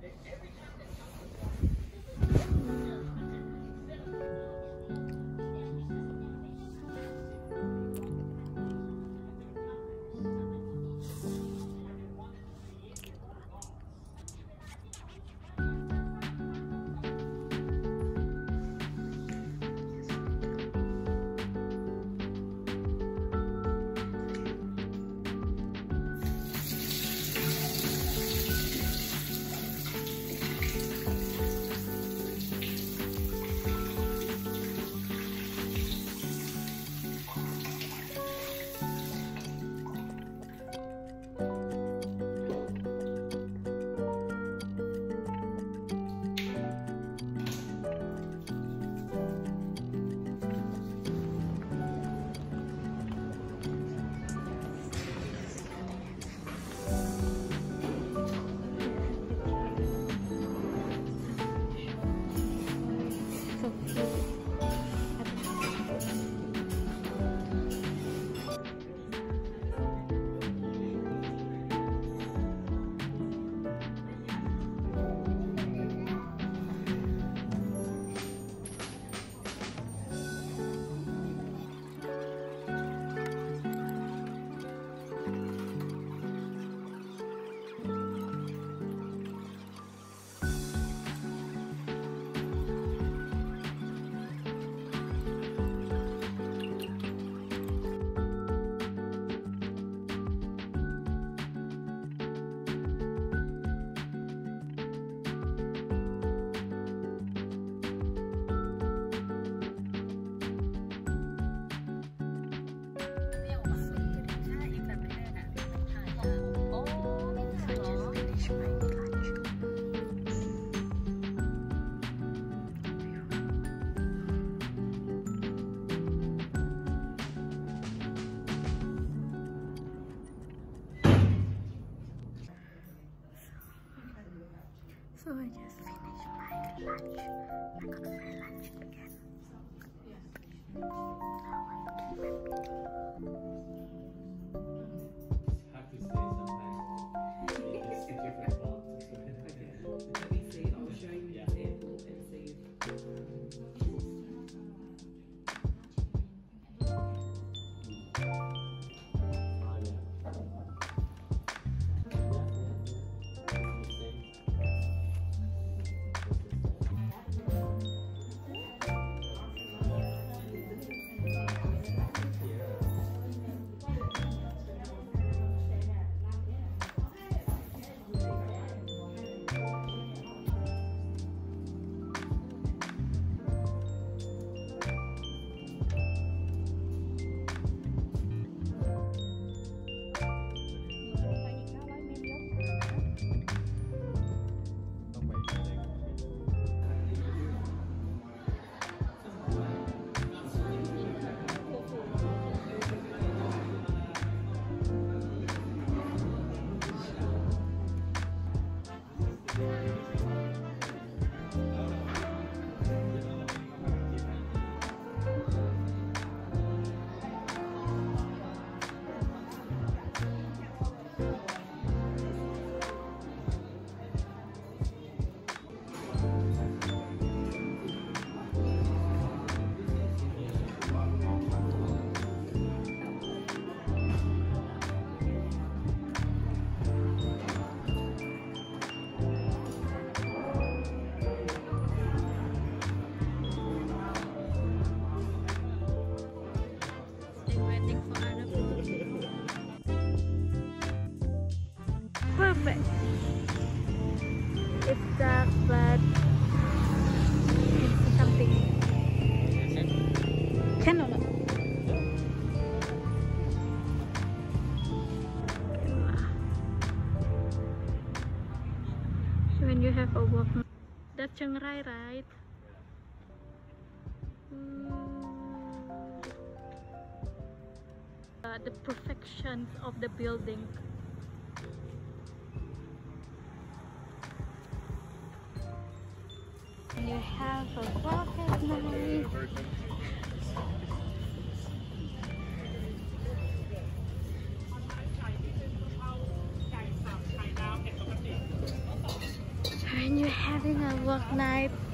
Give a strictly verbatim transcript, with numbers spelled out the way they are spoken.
So I just finished my lunch. I got my lunch again. Now I'm keeping have to say sometimes it's a different box. Let me see. I'll show you an example and see. perfect. It's dark, but it's something. Can or not? When you have a walk, that's Chiang Mai, right? Mm. Uh, the perfections of the building. And you have a walk at night. having a work night